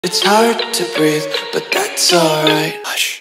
It's hard to breathe, but that's alright. Hush.